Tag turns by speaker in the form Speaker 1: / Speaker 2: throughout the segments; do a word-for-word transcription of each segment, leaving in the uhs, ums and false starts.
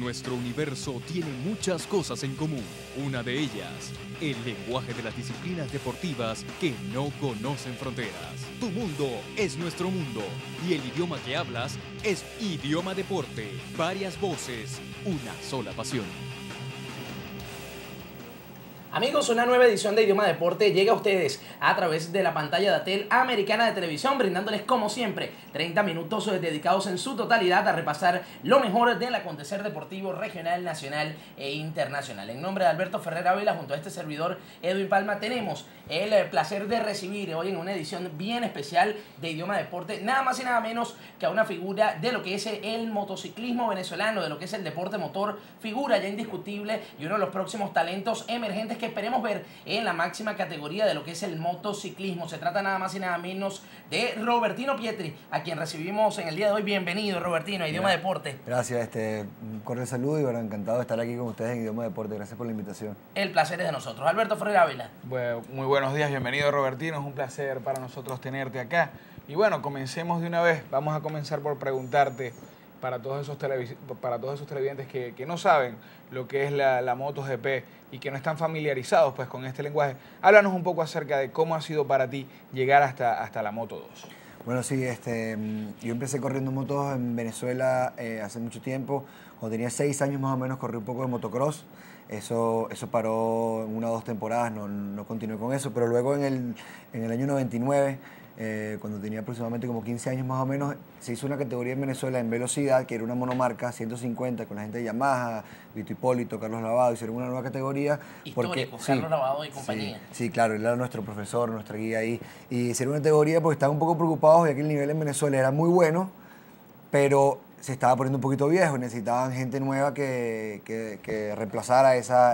Speaker 1: Nuestro universo tiene muchas cosas en común. Una de ellas, el lenguaje de las disciplinas deportivas que no conocen fronteras. Tu mundo es nuestro mundo y el idioma que hablas es Idioma Deporte. Varias voces, una sola pasión.
Speaker 2: Amigos, una nueva edición de Idioma Deporte llega a ustedes a través de la pantalla de Atel Americana de Televisión, brindándoles como siempre treinta minutos dedicados en su totalidad a repasar lo mejor del acontecer deportivo regional, nacional e internacional. En nombre de Alberto Ferrer Ávila, junto a este servidor Edwin Palma, tenemos el placer de recibir hoy en una edición bien especial de Idioma Deporte, nada más y nada menos que a una figura de lo que es el motociclismo venezolano, de lo que es el deporte motor, figura ya indiscutible y uno de los próximos talentos emergentes que esperemos ver en la máxima categoría de lo que es el motociclismo. Se trata nada más y nada menos de Robertino Pietri, a quien recibimos en el día de hoy. Bienvenido, Robertino, a Idioma Gracias. Deporte.
Speaker 3: Gracias, este, un cordial saludo y bueno, encantado de estar aquí con ustedes en Idioma Deporte. Gracias por la invitación.
Speaker 2: El placer es de nosotros. Alberto Ferrer Ávila.
Speaker 4: Bueno, muy buenos días, bienvenido, Robertino. Es un placer para nosotros tenerte acá. Y bueno, comencemos de una vez. Vamos a comenzar por preguntarte, para todos esos, televis para todos esos televidentes que, que no saben lo que es la, la MotoGP y que no están familiarizados pues con este lenguaje, háblanos un poco acerca de cómo ha sido para ti llegar hasta, hasta la Moto dos.
Speaker 3: Bueno, sí, este, yo empecé corriendo motos en Venezuela eh, hace mucho tiempo. Cuando tenía seis años más o menos corrí un poco de motocross. Eso, eso paró en una o dos temporadas, no, no continué con eso, pero luego en el, en el año noventa y nueve, eh, cuando tenía aproximadamente como quince años más o menos, se hizo una categoría en Venezuela en velocidad, que era una monomarca ciento cincuenta, con la gente de Yamaha, Vito Hipólito, Carlos Lavado, hicieron una nueva categoría.
Speaker 2: Histórico,
Speaker 3: porque,
Speaker 2: Carlos
Speaker 3: sí,
Speaker 2: Lavado y compañía.
Speaker 3: Sí, sí, claro, él era nuestro profesor, nuestra guía ahí. Y hicieron una categoría porque estaban un poco preocupados, ya que el nivel en Venezuela era muy bueno, pero se estaba poniendo un poquito viejo, necesitaban gente nueva que, que, que reemplazara esa,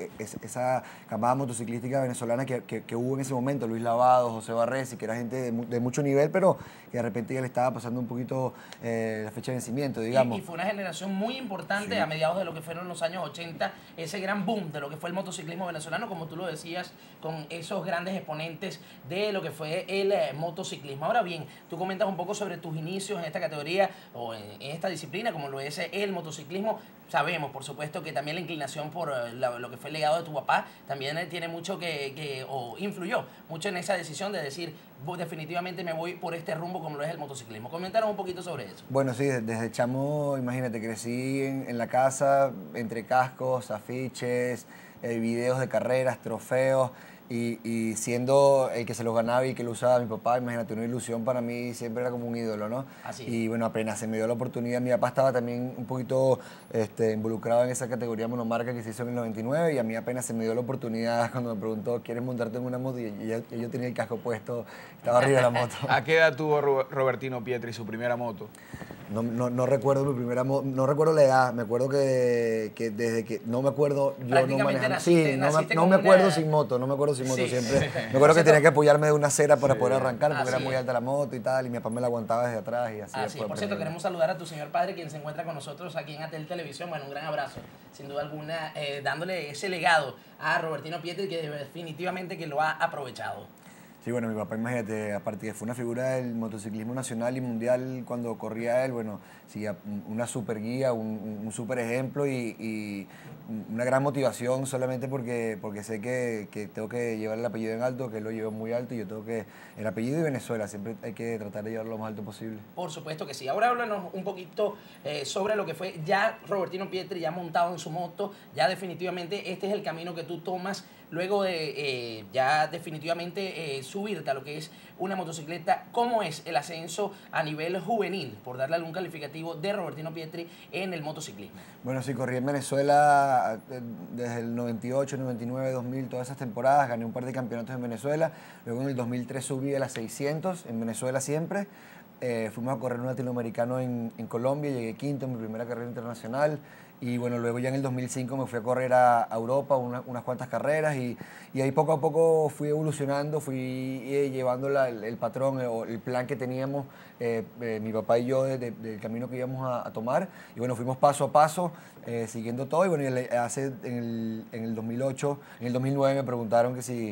Speaker 3: esa camada motociclística venezolana que, que, que hubo en ese momento, Luis Lavado, José Barresi, que era gente de, de mucho nivel, pero que de repente ya le estaba pasando un poquito eh, la fecha de vencimiento, digamos.
Speaker 2: Y, y fue una generación muy importante, sí, a mediados de lo que fueron los años ochenta, ese gran boom de lo que fue el motociclismo venezolano, como tú lo decías, con esos grandes exponentes de lo que fue el eh, motociclismo. Ahora bien, tú comentas un poco sobre tus inicios en esta categoría o en, en esta disciplina, como lo es el motociclismo. Sabemos, por supuesto, que también la inclinación por la, lo que fue el legado de tu papá también tiene mucho que, que, o influyó mucho en esa decisión de decir, definitivamente me voy por este rumbo como lo es el motociclismo. Comentaron un poquito sobre eso.
Speaker 3: Bueno, sí, desde chamo, imagínate, crecí en, en la casa entre cascos, afiches, eh, videos de carreras, trofeos. Y, y siendo el que se los ganaba y que lo usaba mi papá, imagínate, una ilusión para mí, siempre era como un ídolo, ¿no?
Speaker 2: Así es.
Speaker 3: Y bueno, apenas se me dio la oportunidad, mi papá estaba también un poquito este, involucrado en esa categoría monomarca que se hizo en el noventa y nueve, y a mí apenas se me dio la oportunidad cuando me preguntó, ¿quieres montarte en una moto? Y yo, yo tenía el casco puesto, estaba arriba de la moto.
Speaker 4: ¿A qué edad tuvo Robertino Pietri su primera moto?
Speaker 3: No, no, no recuerdo mi primera moto, no recuerdo la edad, me acuerdo que, que desde que, no me acuerdo yo no manejando. Sí, no, me, no me acuerdo una... sin moto, no me acuerdo sin moto sí, siempre. Sí. Me acuerdo que tenía que apoyarme de una acera para sí, poder arrancar, porque era muy alta la moto y tal, y mi papá me la aguantaba desde atrás y así.
Speaker 2: Ah, sí. Por cierto, queremos saludar a tu señor padre, quien se encuentra con nosotros aquí en Atel Televisión. Bueno, un gran abrazo, sin duda alguna, eh, dándole ese legado a Robertino Pietri, que definitivamente que lo ha aprovechado.
Speaker 3: Sí, bueno, mi papá, imagínate, aparte que fue una figura del motociclismo nacional y mundial cuando corría él, bueno, sí, una super guía, un, un super ejemplo y, y una gran motivación solamente porque, porque sé que, que tengo que llevar el apellido en alto, que él lo llevó muy alto y yo tengo que, el apellido de Venezuela, siempre hay que tratar de llevarlo lo más alto posible.
Speaker 2: Por supuesto que sí. Ahora háblanos un poquito eh, sobre lo que fue ya Robertino Pietri, ya montado en su moto, ya definitivamente este es el camino que tú tomas luego de eh, ya definitivamente eh, subirte a lo que es una motocicleta. ¿Cómo es el ascenso a nivel juvenil, por darle algún calificativo, de Robertino Pietri en el motociclismo?
Speaker 3: Bueno, sí, corrí en Venezuela desde el noventa y ocho, noventa y nueve, dos mil, todas esas temporadas, gané un par de campeonatos en Venezuela, luego en el dos mil tres subí a las seiscientos, en Venezuela siempre, eh, fuimos a correr un latinoamericano en, en Colombia, llegué quinto en mi primera carrera internacional. Y bueno, luego ya en el dos mil cinco me fui a correr a Europa una, unas cuantas carreras y, y ahí poco a poco fui evolucionando, fui eh, llevando la, el, el patrón o el, el plan que teníamos eh, eh, mi papá y yo de, de, del camino que íbamos a, a tomar. Y bueno, fuimos paso a paso, eh, siguiendo todo. Y bueno, hace, en, el, en el dos mil ocho, en el dos mil nueve me preguntaron que si...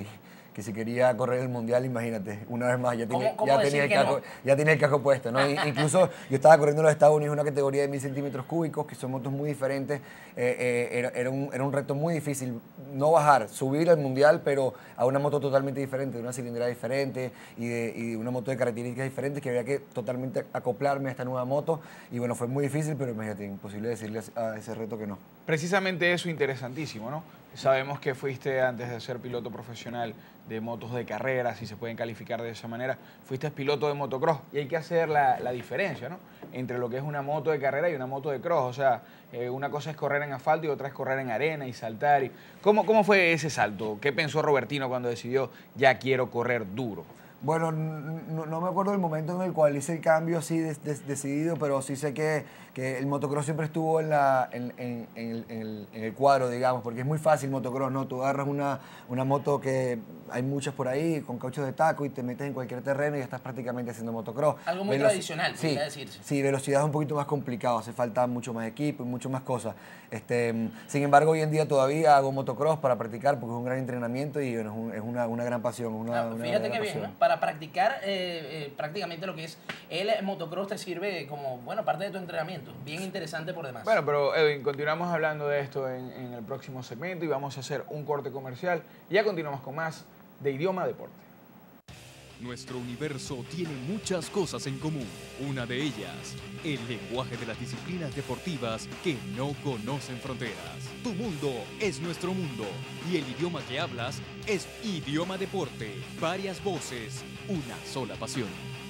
Speaker 3: que si quería correr el mundial, imagínate, una vez más, ya,
Speaker 2: ¿Cómo-
Speaker 3: tiene,
Speaker 2: cómo
Speaker 3: ya,
Speaker 2: decir
Speaker 3: tenía, el
Speaker 2: que
Speaker 3: casco,
Speaker 2: no?
Speaker 3: ya tenía el casco puesto, ¿no? Y- incluso yo estaba corriendo en los Estados Unidos una categoría de mil centímetros cúbicos, que son motos muy diferentes, eh, eh, era, era, un, era un reto muy difícil, no bajar, subir al mundial, pero a una moto totalmente diferente, de una cilindrada diferente y de, y de una moto de características diferentes, que había que totalmente acoplarme a esta nueva moto, y bueno, fue muy difícil, pero imagínate, imposible decirle a ese reto que no.
Speaker 4: Precisamente eso interesantísimo, ¿no? Sabemos que fuiste, antes de ser piloto profesional de motos de carrera, si se pueden calificar de esa manera, fuiste piloto de motocross y hay que hacer la, la diferencia, ¿no? Entre lo que es una moto de carrera y una moto de cross. O sea, eh, una cosa es correr en asfalto y otra es correr en arena y saltar. Y, ¿cómo, ¿Cómo fue ese salto? ¿Qué pensó Robertino cuando decidió ya quiero correr duro?
Speaker 3: Bueno, no, no me acuerdo del momento en el cual hice el cambio así de, de, decidido, pero sí sé que, que el motocross siempre estuvo en, la, en, en, en, el, en, el, en el cuadro, digamos, porque es muy fácil motocross, ¿no? Tú agarras una, una moto que hay muchas por ahí, con cauchos de taco, y te metes en cualquier terreno y ya estás prácticamente haciendo motocross.
Speaker 2: Algo muy
Speaker 3: Veloci-
Speaker 2: tradicional,
Speaker 3: sí,
Speaker 2: podría decirse.
Speaker 3: Sí, velocidad es un poquito más complicado, hace falta mucho más equipo y mucho más cosas. Este, sin embargo, hoy en día todavía hago motocross para practicar porque es un gran entrenamiento y bueno, es, un, es una, una gran pasión. Una,
Speaker 2: Ah,
Speaker 3: una
Speaker 2: fíjate
Speaker 3: gran
Speaker 2: que bien,
Speaker 3: pasión.
Speaker 2: ¿no? Para practicar eh, eh, prácticamente lo que es el motocross te sirve como, bueno, parte de tu entrenamiento. Bien interesante por demás.
Speaker 4: Bueno, pero Edwin, continuamos hablando de esto en, en el próximo segmento y vamos a hacer un corte comercial y ya continuamos con más de Idioma Deporte.
Speaker 1: Nuestro universo tiene muchas cosas en común. Una de ellas, el lenguaje de las disciplinas deportivas que no conocen fronteras. Tu mundo es nuestro mundo y el idioma que hablas es Idioma Deporte. Varias voces, una sola pasión.